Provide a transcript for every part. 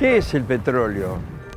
¿Qué es el petróleo?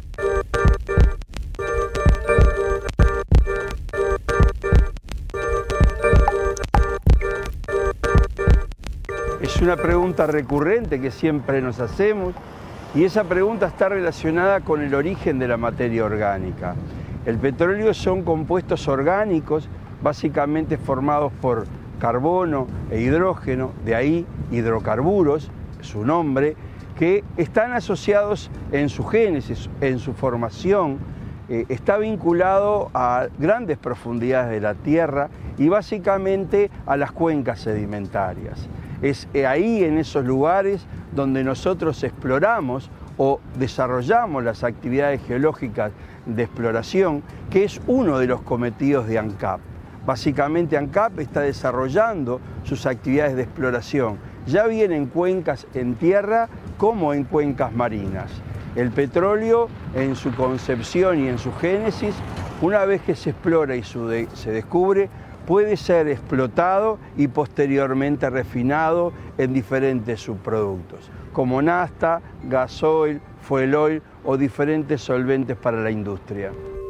Es una pregunta recurrente que siempre nos hacemos y esa pregunta está relacionada con el origen de la materia orgánica. El petróleo son compuestos orgánicos básicamente formados por carbono e hidrógeno, de ahí hidrocarburos, su nombre, que están asociados en su génesis, en su formación, está vinculado a grandes profundidades de la tierra y básicamente a las cuencas sedimentarias. Es ahí, en esos lugares, donde nosotros exploramos o desarrollamos las actividades geológicas de exploración, que es uno de los cometidos de ANCAP. Básicamente ANCAP está desarrollando sus actividades de exploración, ya bien en cuencas en tierra como en cuencas marinas. El petróleo, en su concepción y en su génesis, una vez que se explora y se descubre, puede ser explotado y posteriormente refinado en diferentes subproductos, como nafta, gasoil, fuel oil o diferentes solventes para la industria.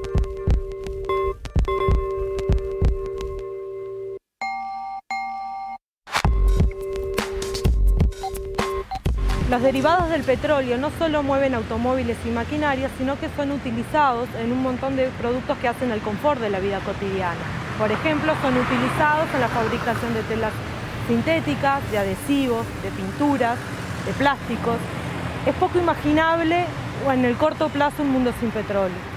Los derivados del petróleo no solo mueven automóviles y maquinarias, sino que son utilizados en un montón de productos que hacen el confort de la vida cotidiana. Por ejemplo, son utilizados en la fabricación de telas sintéticas, de adhesivos, de pinturas, de plásticos. Es poco imaginable o en el corto plazo un mundo sin petróleo.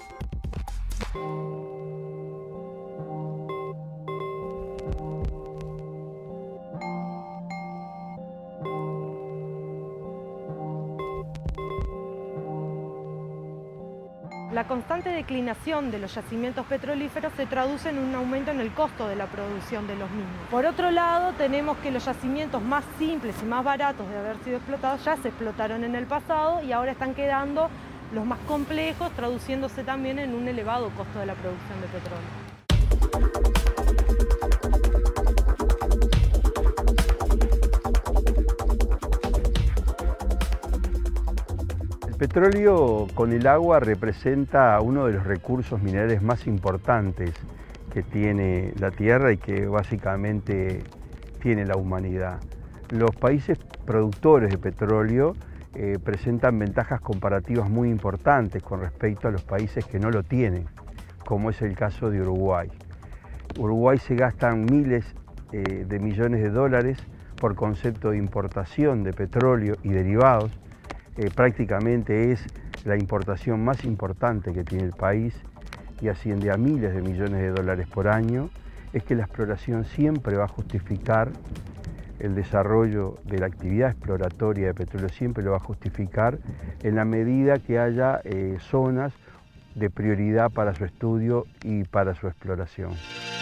La constante declinación de los yacimientos petrolíferos se traduce en un aumento en el costo de la producción de los mismos. Por otro lado, tenemos que los yacimientos más simples y más baratos de haber sido explotados ya se explotaron en el pasado y ahora están quedando los más complejos, traduciéndose también en un elevado costo de la producción de petróleo. El petróleo con el agua representa uno de los recursos minerales más importantes que tiene la Tierra y que básicamente tiene la humanidad. Los países productores de petróleo presentan ventajas comparativas muy importantes con respecto a los países que no lo tienen, como es el caso de Uruguay. Uruguay se gastan miles de millones de dólares por concepto de importación de petróleo y derivados. Prácticamente es la importación más importante que tiene el país y asciende a miles de millones de dólares por año. Es que la exploración siempre va a justificar el desarrollo de la actividad exploratoria de petróleo, siempre lo va a justificar en la medida que haya zonas de prioridad para su estudio y para su exploración.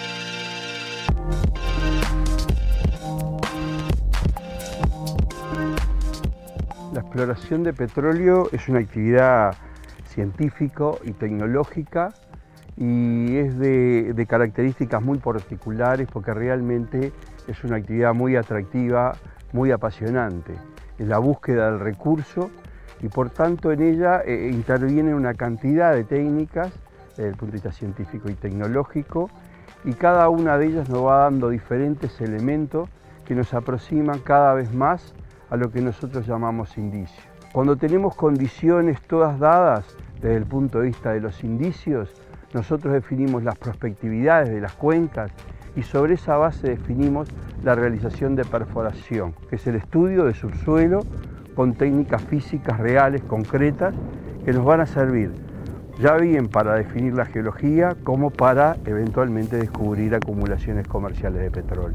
La exploración de petróleo es una actividad científica y tecnológica y es de características muy particulares porque realmente es una actividad muy atractiva, muy apasionante. Es la búsqueda del recurso y por tanto en ella interviene una cantidad de técnicas desde el punto de vista científico y tecnológico y cada una de ellas nos va dando diferentes elementos que nos aproximan cada vez más a lo que nosotros llamamos indicios. Cuando tenemos condiciones todas dadas desde el punto de vista de los indicios, nosotros definimos las prospectividades de las cuencas y sobre esa base definimos la realización de perforación, que es el estudio de subsuelo con técnicas físicas reales, concretas, que nos van a servir ya bien para definir la geología como para eventualmente descubrir acumulaciones comerciales de petróleo.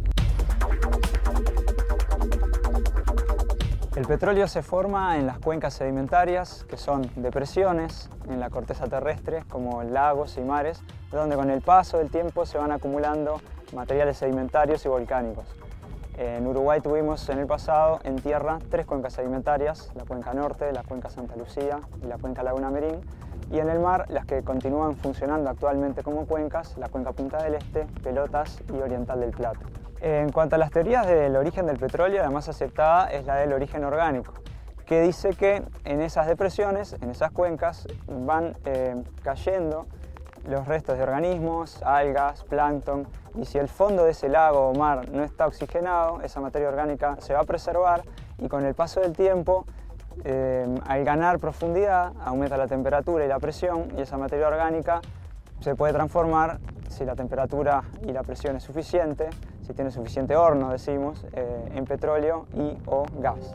El petróleo se forma en las cuencas sedimentarias, que son depresiones en la corteza terrestre, como lagos y mares, donde con el paso del tiempo se van acumulando materiales sedimentarios y volcánicos. En Uruguay tuvimos en el pasado, en tierra, 3 cuencas sedimentarias, la cuenca norte, la cuenca Santa Lucía y la cuenca Laguna Merín, y en el mar las que continúan funcionando actualmente como cuencas, la cuenca Punta del Este, Pelotas y Oriental del Plata. En cuanto a las teorías del origen del petróleo, la más aceptada es la del origen orgánico, que dice que en esas depresiones, en esas cuencas, van cayendo los restos de organismos, algas, plancton, y si el fondo de ese lago o mar no está oxigenado, esa materia orgánica se va a preservar y con el paso del tiempo, al ganar profundidad, aumenta la temperatura y la presión y esa materia orgánica se puede transformar, si la temperatura y la presión es suficiente, si tiene suficiente horno, decimos, en petróleo y o gas.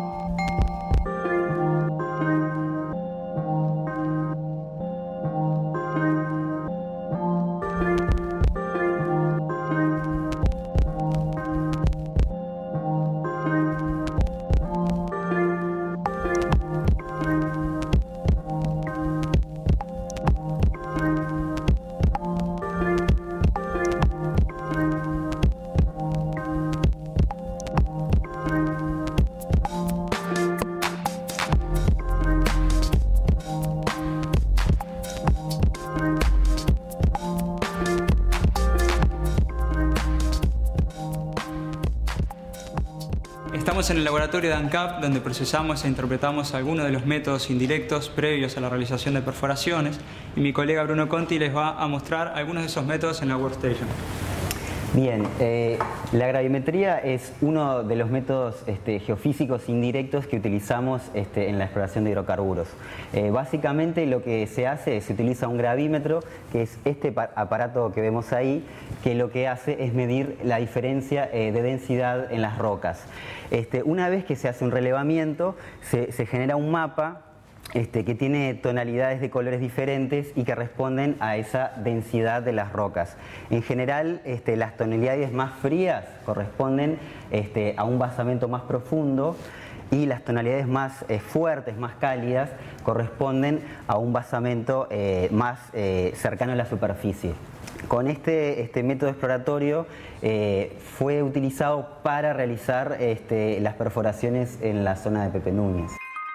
Estamos en el laboratorio de ANCAP, donde procesamos e interpretamos algunos de los métodos indirectos previos a la realización de perforaciones, y mi colega Bruno Conti les va a mostrar algunos de esos métodos en la workstation. Bien, la gravimetría es uno de los métodos geofísicos indirectos que utilizamos en la exploración de hidrocarburos. Básicamente lo que se hace es se utiliza un gravímetro, que es este aparato que vemos ahí, que lo que hace es medir la diferencia de densidad en las rocas. Una vez que se hace un relevamiento, se genera un mapa que tiene tonalidades de colores diferentes y que responden a esa densidad de las rocas. En general, las tonalidades más frías corresponden a un basamento más profundo y las tonalidades más fuertes, más cálidas, corresponden a un basamento más cercano a la superficie. Con este método exploratorio fue utilizado para realizar las perforaciones en la zona de Pepe Núñez.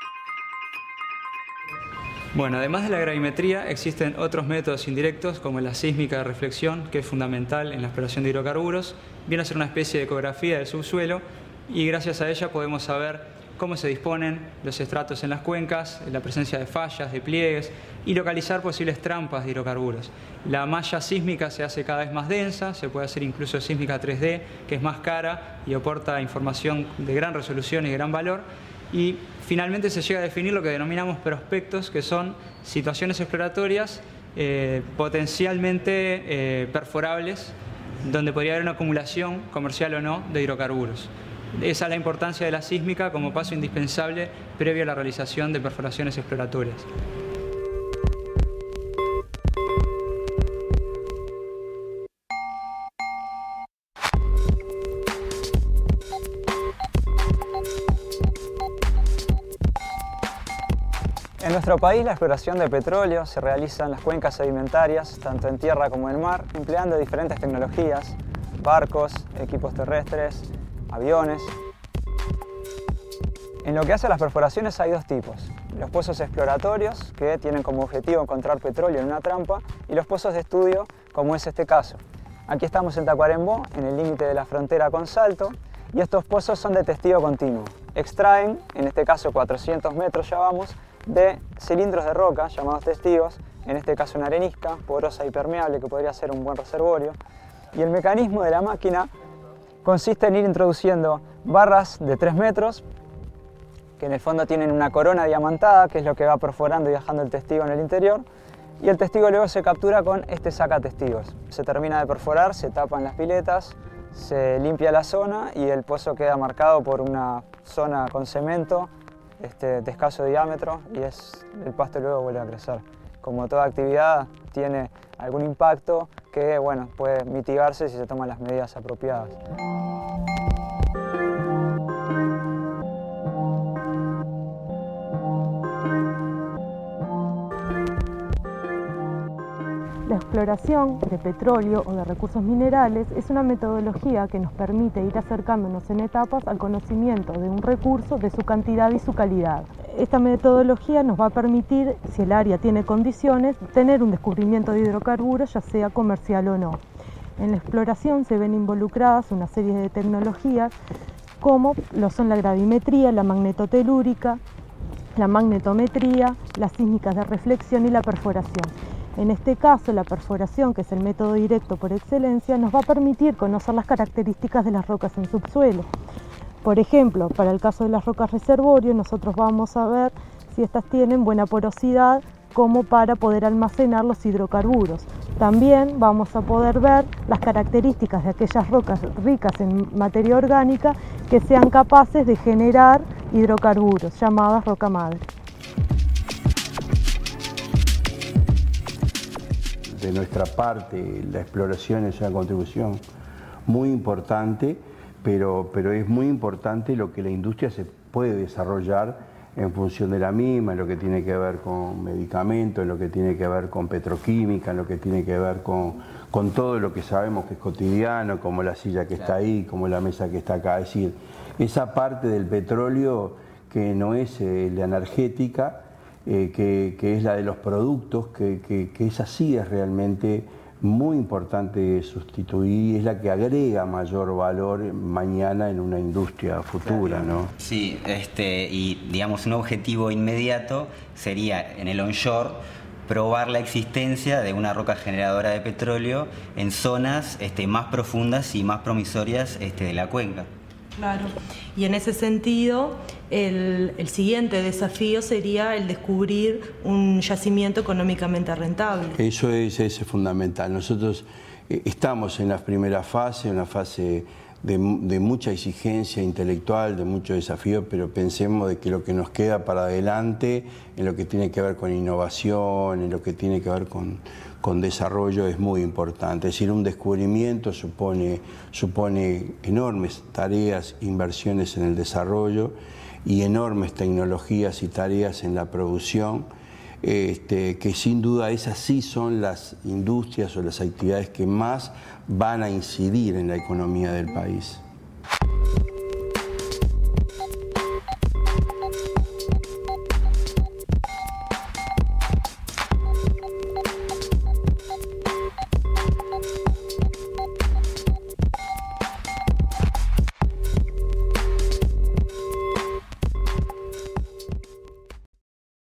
Bueno, además de la gravimetría, existen otros métodos indirectos como la sísmica de reflexión, que es fundamental en la exploración de hidrocarburos. Viene a ser una especie de ecografía del subsuelo y gracias a ella podemos saber cómo se disponen los estratos en las cuencas, la presencia de fallas, de pliegues y localizar posibles trampas de hidrocarburos. La malla sísmica se hace cada vez más densa, se puede hacer incluso sísmica 3D, que es más cara y aporta información de gran resolución y gran valor. Y finalmente se llega a definir lo que denominamos prospectos, que son situaciones exploratorias potencialmente perforables, donde podría haber una acumulación, comercial o no, de hidrocarburos. Esa es la importancia de la sísmica como paso indispensable previo a la realización de perforaciones exploratorias. En nuestro país la exploración de petróleo se realiza en las cuencas sedimentarias, tanto en tierra como en mar, empleando diferentes tecnologías, barcos, equipos terrestres, aviones. En lo que hace a las perforaciones hay dos tipos: los pozos exploratorios, que tienen como objetivo encontrar petróleo en una trampa, y los pozos de estudio, como es este caso. Aquí estamos en Tacuarembó, en el límite de la frontera con Salto, y estos pozos son de testigo continuo. Extraen, en este caso 400 metros ya vamos, de cilindros de roca llamados testigos, en este caso una arenisca porosa y permeable que podría ser un buen reservorio. Y el mecanismo de la máquina consiste en ir introduciendo barras de 3 metros, que en el fondo tienen una corona diamantada, que es lo que va perforando y dejando el testigo en el interior, y el testigo luego se captura con este sacatestigos. Se termina de perforar, se tapan las piletas, se limpia la zona y el pozo queda marcado por una zona con cemento de escaso diámetro y el pasto luego vuelve a crecer. Como toda actividad tiene algún impacto que puede mitigarse si se toman las medidas apropiadas. La exploración de petróleo o de recursos minerales es una metodología que nos permite ir acercándonos en etapas al conocimiento de un recurso, de su cantidad y su calidad. Esta metodología nos va a permitir, si el área tiene condiciones, tener un descubrimiento de hidrocarburos, ya sea comercial o no. En la exploración se ven involucradas una serie de tecnologías como lo son la gravimetría, la magnetotelúrica, la magnetometría, las sísmicas de reflexión y la perforación. En este caso, la perforación, que es el método directo por excelencia, nos va a permitir conocer las características de las rocas en subsuelo. Por ejemplo, para el caso de las rocas reservorio, nosotros vamos a ver si estas tienen buena porosidad como para poder almacenar los hidrocarburos. También vamos a poder ver las características de aquellas rocas ricas en materia orgánica que sean capaces de generar hidrocarburos, llamadas roca madre. De nuestra parte, la exploración es una contribución muy importante, pero es muy importante lo que la industria se puede desarrollar en función de la misma, en lo que tiene que ver con medicamentos, en lo que tiene que ver con petroquímica, en lo que tiene que ver con todo lo que sabemos que es cotidiano, como la silla que está ahí, como la mesa que está acá. Es decir, esa parte del petróleo que no es la energética, que es la de los productos, que esa sí es realmente muy importante sustituir, es la que agrega mayor valor mañana en una industria futura, ¿no? Sí, y digamos un objetivo inmediato sería en el onshore probar la existencia de una roca generadora de petróleo en zonas más profundas y más promisorias de la cuenca. Claro, y en ese sentido el siguiente desafío sería el descubrir un yacimiento económicamente rentable. Eso es fundamental. Nosotros estamos en la primera fase, una fase de mucha exigencia intelectual, de mucho desafío, pero pensemos de que lo que nos queda para adelante, en lo que tiene que ver con innovación, en lo que tiene que ver con desarrollo, es muy importante. Es decir, un descubrimiento supone enormes tareas, inversiones en el desarrollo y enormes tecnologías y tareas en la producción, que sin duda esas sí son las industrias o las actividades que más van a incidir en la economía del país.